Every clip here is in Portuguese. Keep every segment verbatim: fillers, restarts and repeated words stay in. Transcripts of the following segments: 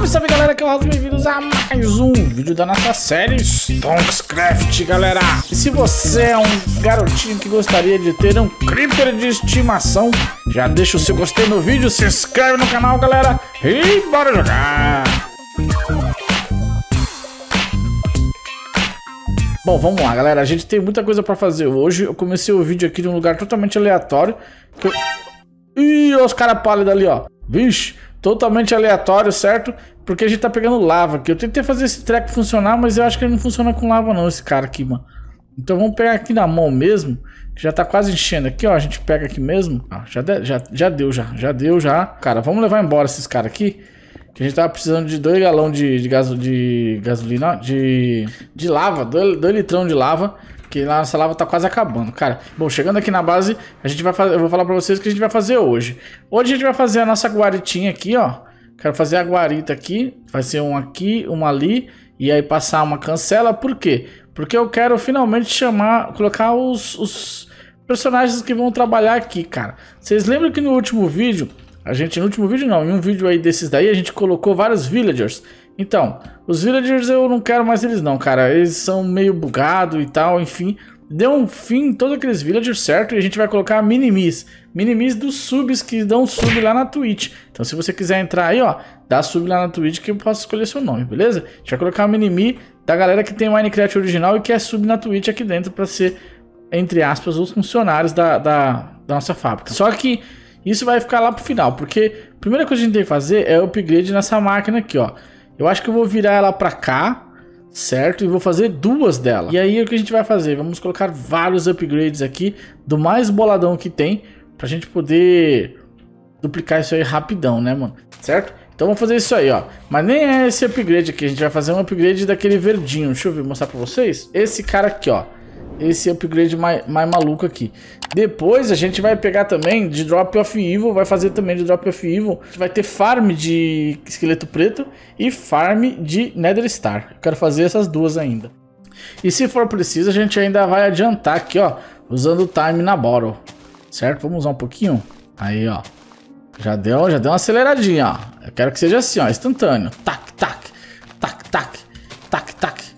salve galera, que é o Raul, bem-vindos a mais um vídeo da nossa série Stonkscraft, galera. E se você é um garotinho que gostaria de ter um creeper de estimação, já deixa o seu gostei no vídeo, se inscreve no canal, galera, e bora jogar. Bom, vamos lá, galera, a gente tem muita coisa pra fazer hoje. Eu comecei o vídeo aqui de um lugar totalmente aleatório que eu... Ih, os caras pálidos ali, ó. Vixe, totalmente aleatório, certo? Porque a gente tá pegando lava aqui. Eu tentei fazer esse treco funcionar, mas eu acho que ele não funciona com lava não, esse cara aqui, mano. Então vamos pegar aqui na mão mesmo, que já tá quase enchendo aqui, ó. A gente pega aqui mesmo. Ah, já, de, já, já deu, já. Já deu, já. Cara, vamos levar embora esses caras aqui. Que a gente tava precisando de dois galões de, de, gaso, de gasolina, de, de lava, dois, dois litrão de lava. Que lá essa lava tá quase acabando, cara. Bom, chegando aqui na base, a gente vai fazer, eu vou falar pra vocês o que a gente vai fazer hoje. Hoje a gente vai fazer a nossa guaritinha aqui, ó. Quero fazer a guarita aqui, vai ser um aqui, uma ali, e aí passar uma cancela. Por quê? Porque eu quero finalmente chamar, colocar os, os personagens que vão trabalhar aqui, cara. Vocês lembram que no último vídeo, a gente, no último vídeo não, em um vídeo aí desses daí, a gente colocou vários villagers. Então, os villagers eu não quero mais eles não, cara. Eles são meio bugados e tal, enfim. Deu um fim em todos aqueles villagers, certo? E a gente vai colocar minimis. Minimis dos subs que dão sub lá na Twitch. Então, se você quiser entrar aí, ó, dá sub lá na Twitch que eu posso escolher seu nome, beleza? A gente vai colocar um minimi da galera que tem o Minecraft original e que é sub na Twitch aqui dentro pra ser, entre aspas, os funcionários da, da, da nossa fábrica. Só que isso vai ficar lá pro final, porque a primeira coisa que a gente tem que fazer é o upgrade nessa máquina aqui, ó. Eu acho que eu vou virar ela pra cá, certo? E vou fazer duas dela. E aí o que a gente vai fazer? Vamos colocar vários upgrades aqui, do mais boladão que tem, pra gente poder duplicar isso aí rapidão, né, mano? Certo? Então vamos fazer isso aí, ó. Mas nem é esse upgrade aqui, a gente vai fazer um upgrade daquele verdinho. Deixa eu ver, mostrar pra vocês. Esse cara aqui, ó. Esse upgrade mais, mais maluco aqui. Depois a gente vai pegar também de Drop of Evil. Vai fazer também de Drop of Evil. Vai ter farm de esqueleto preto e farm de Nether Star. Eu quero fazer essas duas ainda. E se for preciso a gente ainda vai adiantar aqui, ó, usando o time na bottle. Certo? Vamos usar um pouquinho. Aí, ó. Já deu, já deu uma aceleradinha, ó. Eu quero que seja assim, ó, instantâneo. Tac, tac, tac, tac, tac, tac.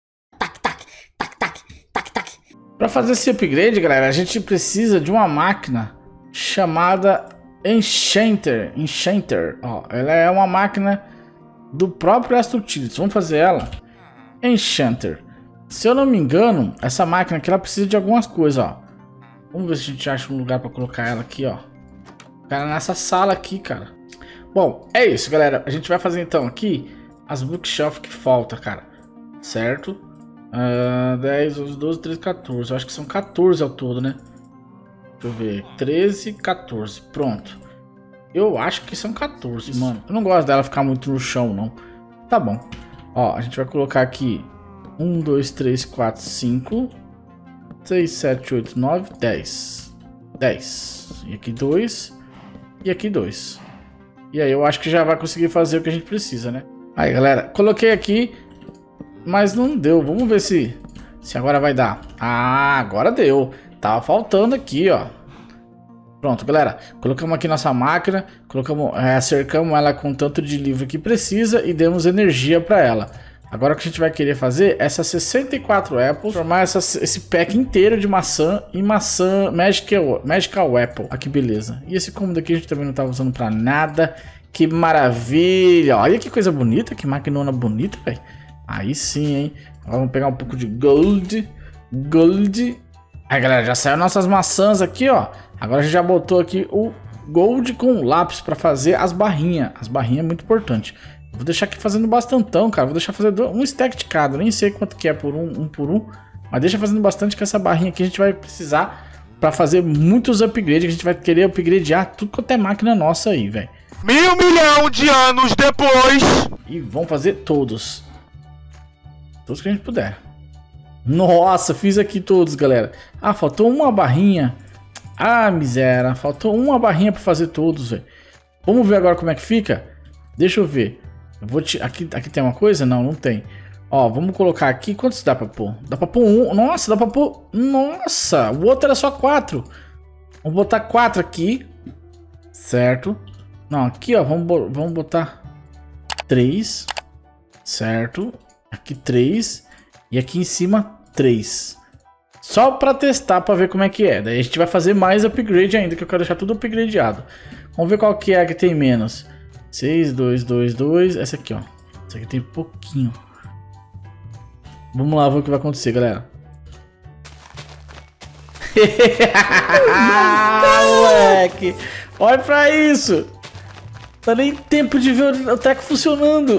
Para fazer esse upgrade, galera, a gente precisa de uma máquina chamada Enchanter. Enchanter, ó, ela é uma máquina do próprio Astro Utilities. Vamos fazer ela Enchanter. Se eu não me engano, essa máquina aqui ela precisa de algumas coisas, ó. Vamos ver se a gente acha um lugar para colocar ela aqui, ó. Cara, nessa sala aqui, cara. Bom, é isso, galera. A gente vai fazer então aqui as bookshelf que falta, cara. Certo? Uh, dez, onze, doze, treze, quatorze. Eu acho que são quatorze ao todo, né? Deixa eu ver. treze, quatorze. Pronto. Eu acho que são quatorze, mano. Eu não gosto dela ficar muito no chão, não. Tá bom. Ó, a gente vai colocar aqui um, dois, três, quatro, cinco, seis, sete, oito, nove, dez. dez. E aqui dois. E aqui dois. E aí eu acho que já vai conseguir fazer o que a gente precisa, né? Aí, galera. Coloquei aqui. Mas não deu, vamos ver se, se agora vai dar. Ah, agora deu. Tava faltando aqui, ó. Pronto, galera. Colocamos aqui nossa máquina. Colocamos, é, cercamos ela com tanto de livro que precisa e demos energia para ela. Agora o que a gente vai querer fazer é essas sessenta e quatro apples, formar essa, esse pack inteiro de maçã e maçã Magical, Magical Apple. Ah, que beleza. E esse cômodo aqui a gente também não tava usando para nada. Que maravilha. Olha que coisa bonita, que maquinona bonita, velho. Aí sim, hein? Agora vamos pegar um pouco de gold. Gold. Aí, galera, já saiu nossas maçãs aqui, ó. Agora a gente já botou aqui o gold com lápis para fazer as barrinhas. As barrinhas é muito importante. Vou deixar aqui fazendo bastantão, cara. Vou deixar fazer um stack de cada. Nem sei quanto que é por um, um por um. Mas deixa fazendo bastante, que essa barrinha aqui a gente vai precisar para fazer muitos upgrades. Que a gente vai querer upgradear tudo quanto é máquina nossa aí, velho. Mil milhão de anos depois. E vamos fazer todos. Todos que a gente puder. Nossa, fiz aqui todos, galera. Ah, faltou uma barrinha. Ah, miséria. Faltou uma barrinha para fazer todos, velho. Vamos ver agora como é que fica? Deixa eu ver. Eu vou te... aqui, aqui tem uma coisa? Não, não tem. Ó, vamos colocar aqui. Quantos dá pra pôr? Dá pra pôr um. Nossa, dá pra pôr... Nossa, o outro era só quatro. Vamos botar quatro aqui. Certo. Não, aqui, ó. Vamos, vamos botar... três. Certo. Aqui três. E aqui em cima três. Só pra testar, pra ver como é que é. Daí a gente vai fazer mais upgrade ainda, que eu quero deixar tudo upgradeado. Vamos ver qual que é a que tem menos. seis, dois, dois, dois. Essa aqui, ó. Essa aqui tem pouquinho. Vamos lá ver o que vai acontecer, galera. Moleque, olha pra isso. Não dá nem tempo de ver o treco funcionando.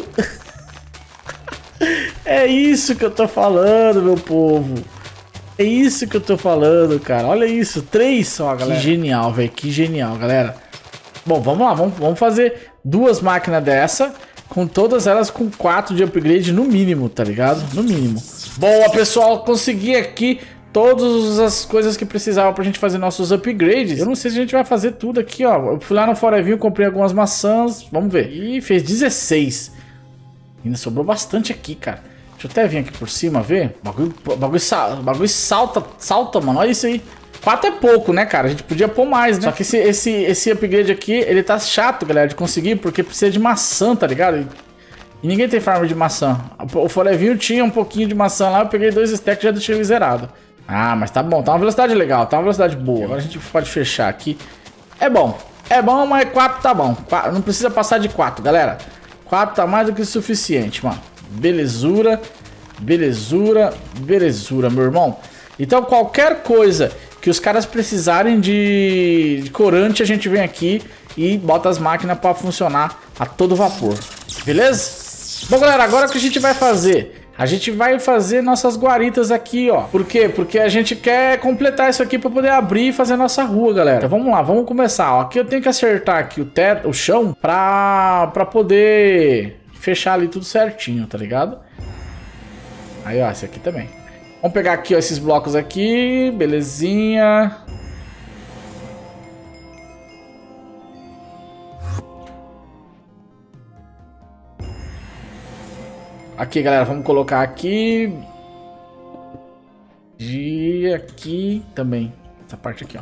É isso que eu tô falando, meu povo. É isso que eu tô falando, cara. Olha isso, três só, galera. Que genial, velho, que genial, galera. Bom, vamos lá, vamos, vamos fazer duas máquinas dessa, com todas elas com quatro de upgrade no mínimo, tá ligado? No mínimo. Boa, pessoal, consegui aqui todas as coisas que precisava pra gente fazer nossos upgrades. Eu não sei se a gente vai fazer tudo aqui, ó. Eu fui lá no Forevinho, comprei algumas maçãs, vamos ver. Ih, fez dezesseis. Ainda sobrou bastante aqui, cara. Deixa eu até vir aqui por cima ver. O bagulho, bagulho, bagulho salta, salta, mano. Olha isso aí. quatro é pouco, né, cara? A gente podia pôr mais, né? Só que esse, esse, esse upgrade aqui, ele tá chato, galera, de conseguir, porque precisa de maçã, tá ligado? E, e ninguém tem farm de maçã. O Forevinho tinha um pouquinho de maçã lá, eu peguei dois stacks e já deixei ele zerado. Ah, mas tá bom. Tá uma velocidade legal, tá uma velocidade boa. Agora a gente pode fechar aqui. É bom. É bom, mas quatro tá bom. quatro, não precisa passar de quatro, galera. quatro tá mais do que o suficiente, mano. Belezura, belezura, belezura, meu irmão. Então qualquer coisa que os caras precisarem de, de corante, a gente vem aqui e bota as máquinas para funcionar a todo vapor. Beleza? Bom, galera, agora o que a gente vai fazer? A gente vai fazer nossas guaritas aqui, ó. Por quê? Porque a gente quer completar isso aqui para poder abrir e fazer a nossa rua, galera. Então vamos lá, vamos começar, ó. Aqui eu tenho que acertar aqui o teto, o chão, pra, pra poder fechar ali tudo certinho, tá ligado? Aí, ó, esse aqui também. Vamos pegar aqui, ó, esses blocos aqui, belezinha. Aqui, galera, vamos colocar aqui. E aqui também. Essa parte aqui, ó.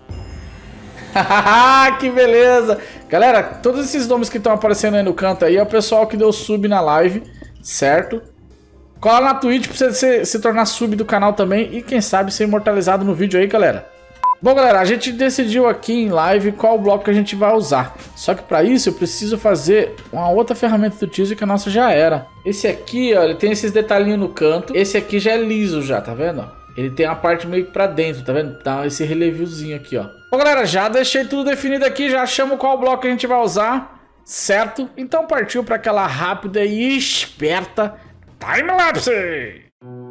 Que beleza! Galera, todos esses nomes que estão aparecendo aí no canto aí é o pessoal que deu sub na live, certo? Cola na Twitch pra você se, se tornar sub do canal também e quem sabe ser imortalizado no vídeo aí, galera. Bom, galera, a gente decidiu aqui em live qual bloco que a gente vai usar. Só que para isso eu preciso fazer uma outra ferramenta do Teaser que a nossa já era. Esse aqui, ó, ele tem esses detalhinhos no canto. Esse aqui já é liso já, tá vendo? Ele tem a parte meio que pra dentro, tá vendo? Dá esse relevozinho aqui, ó. Bom, galera, já deixei tudo definido aqui, já achamos qual bloco que a gente vai usar, certo? Então partiu para aquela rápida e esperta time-lapse!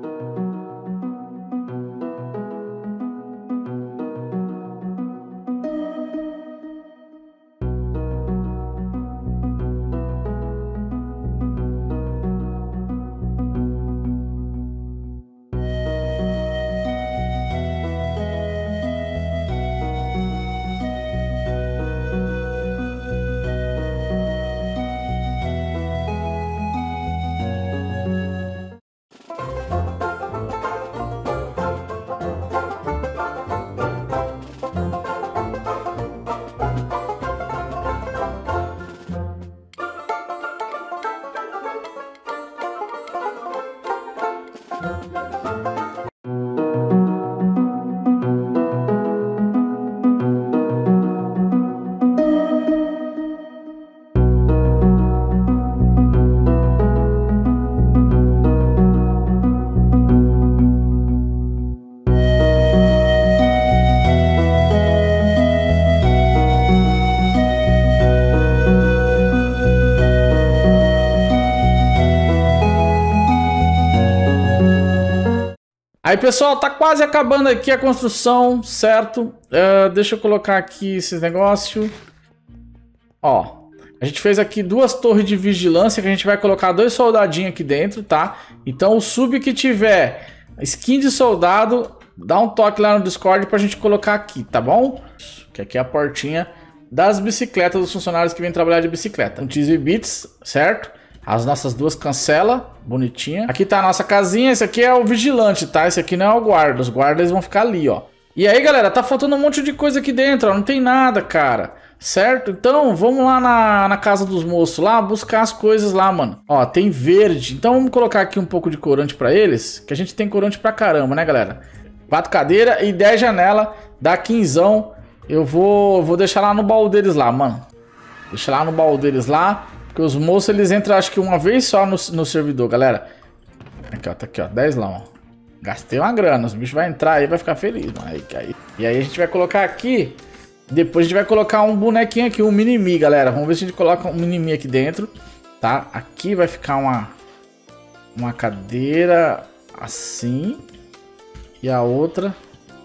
Aí, pessoal, tá quase acabando aqui a construção, certo? Uh, deixa eu colocar aqui esses negócios. Ó, a gente fez aqui duas torres de vigilância que a gente vai colocar dois soldadinhos aqui dentro, tá? Então, o sub que tiver skin de soldado, dá um toque lá no Discord pra gente colocar aqui, tá bom? Que aqui é a portinha das bicicletas dos funcionários que vêm trabalhar de bicicleta. Um Teaser Beats, certo? As nossas duas cancela, bonitinha. Aqui tá a nossa casinha, esse aqui é o vigilante, tá? Esse aqui não é o guarda, os guardas vão ficar ali, ó. E aí, galera, tá faltando um monte de coisa aqui dentro, ó. Não tem nada, cara. certo? Então, vamos lá na, na casa dos moços lá, buscar as coisas lá, mano. Ó, tem verde. Então, vamos colocar aqui um pouco de corante pra eles, que a gente tem corante pra caramba, né, galera? Quatro cadeiras e dez janelas, dá quinzão. Eu vou, vou deixar lá no baú deles lá, mano. Deixa lá no baú deles lá, porque os moços, eles entram, acho que uma vez só no, no servidor, galera. Aqui, ó, tá aqui, ó, dez lá, ó. Gastei uma grana, os bichos vão entrar aí, vai ficar feliz, mano. Aí, aí. E aí a gente vai colocar aqui, depois a gente vai colocar um bonequinho aqui, um mini-mi, galera. Vamos ver se a gente coloca um mini-mi aqui dentro, tá? Aqui vai ficar uma, uma cadeira assim, e a outra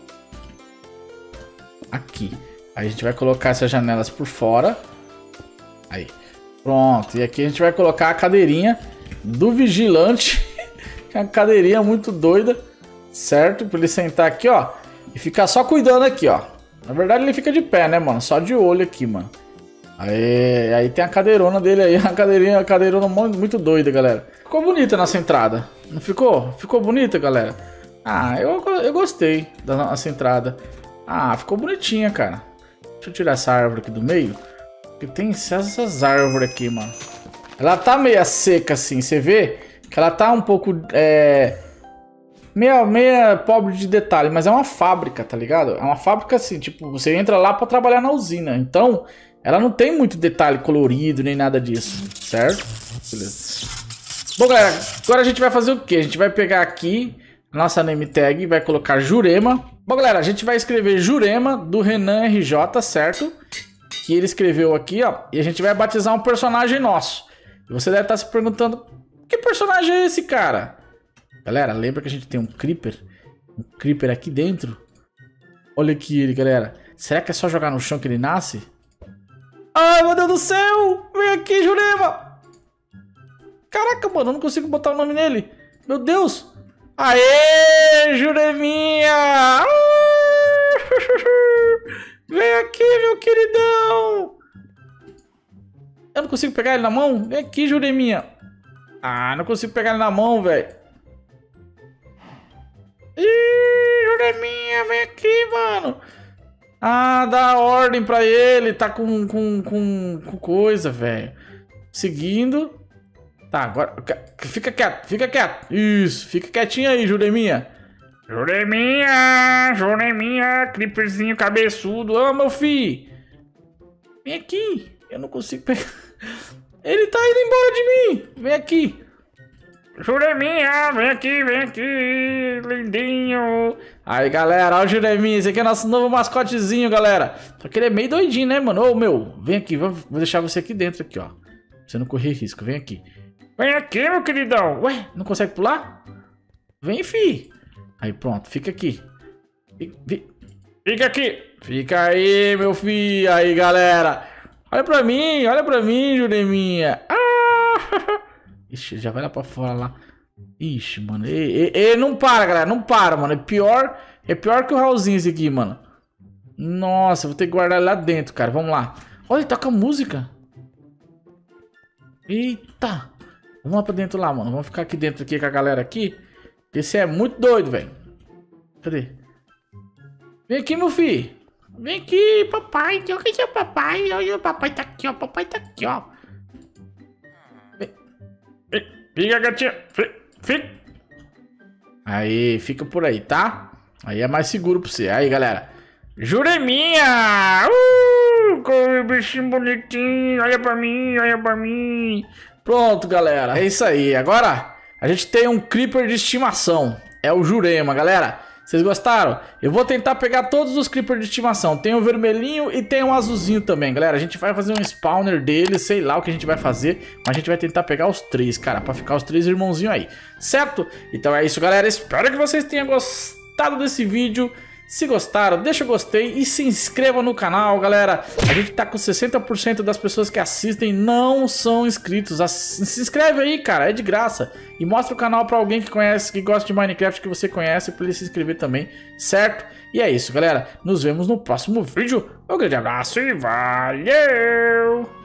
aqui. Aí a gente vai colocar essas janelas por fora. Aí, pronto. E aqui a gente vai colocar a cadeirinha do vigilante. Que é uma cadeirinha muito doida, certo? Pra ele sentar aqui, ó, e ficar só cuidando aqui, ó. Na verdade ele fica de pé, né, mano? Só de olho aqui, mano. Aí, aí tem a cadeirona dele aí, a cadeirinha, a cadeirona muito doida, galera. Ficou bonita nossa entrada, não ficou? Ficou bonita, galera? Ah, eu, eu gostei da nossa entrada. Ah, ficou bonitinha, cara. Deixa eu tirar essa árvore aqui do meio. Porque tem essas árvores aqui, mano. Ela tá meio seca assim, você vê? Que ela tá um pouco, é... Meia, meia pobre de detalhe, mas é uma fábrica, tá ligado? É uma fábrica assim, tipo, você entra lá pra trabalhar na usina. Então, ela não tem muito detalhe colorido, nem nada disso, certo? Beleza. Bom, galera, agora a gente vai fazer o quê? A gente vai pegar aqui nossa name tag e vai colocar Jurema. Bom, galera, a gente vai escrever Jurema do Renan R J, certo? Que ele escreveu aqui, ó. E a gente vai batizar um personagem nosso. E você deve estar se perguntando... Que personagem é esse, cara? Galera, lembra que a gente tem um Creeper? Um Creeper aqui dentro? Olha aqui ele, galera. Será que é só jogar no chão que ele nasce? Ai, meu Deus do céu! Vem aqui, Jurema! Caraca, mano, eu não consigo botar o nome nele. Meu Deus! Aê, Jureminha! Vem aqui, meu queridão! Eu não consigo pegar ele na mão? Vem aqui, Jureminha! Ah, não consigo pegar ele na mão, velho. Ih, Jureminha, vem aqui, mano. Ah, dá ordem pra ele. Tá com, com, com, com coisa, velho. Seguindo. Tá, agora... Fica quieto, fica quieto. Isso, fica quietinho aí, Jureminha. Jureminha, Jureminha, Creeperzinho cabeçudo. Ô, meu filho. Vem aqui. Eu não consigo pegar... Ele tá indo embora de mim. Vem aqui. Jureminha, vem aqui, vem aqui. Lindinho. Aí, galera, ó o Jureminha. Esse aqui é nosso novo mascotezinho, galera. Só que ele é meio doidinho, né, mano? Ô, meu, vem aqui. Vou deixar você aqui dentro, aqui, ó. Pra você não correr risco. Vem aqui. Vem aqui, meu queridão. Ué, não consegue pular? Vem, fi. Aí, pronto. Fica aqui. Fica aqui. Fica aí, meu filho. Aí, galera. Olha pra mim, olha pra mim, Jureminha. Ah! Ixi, já vai lá pra fora lá. Ixi, mano. E, e, e, não para, galera. Não para, mano. É pior, é pior que o Raulzinho esse aqui, mano. Nossa, vou ter que guardar ele lá dentro, cara. Vamos lá. Olha, ele toca música. Eita. Vamos lá pra dentro lá, mano. Vamos ficar aqui dentro aqui com a galera aqui. Esse é muito doido, velho. Cadê? Vem aqui, meu filho. Vem aqui, papai. Onde é o papai? Olha, o papai tá aqui, ó. O papai tá aqui, ó. Fica, gatinha. Fica. Aí, fica por aí, tá? Aí é mais seguro pra você. Aí, galera. Jureminha! Uh! Que bichinho bonitinho. Olha pra mim, olha pra mim. Pronto, galera. É isso aí. Agora, a gente tem um Creeper de estimação. É o Jurema, galera. Vocês gostaram? Eu vou tentar pegar todos os Creepers de estimação. Tem o vermelhinho e tem o azulzinho também, galera. A gente vai fazer um spawner deles, sei lá o que a gente vai fazer. Mas a gente vai tentar pegar os três, cara, pra ficar os três irmãozinhos aí, certo? Então é isso, galera. Espero que vocês tenham gostado desse vídeo. Se gostaram, deixa o gostei e se inscreva no canal, galera. A gente tá com sessenta por cento das pessoas que assistem não são inscritos. Se inscreve aí, cara, é de graça. E mostra o canal pra alguém que conhece, que gosta de Minecraft, que você conhece, pra ele se inscrever também, certo? E é isso, galera. Nos vemos no próximo vídeo. Um grande abraço e valeu!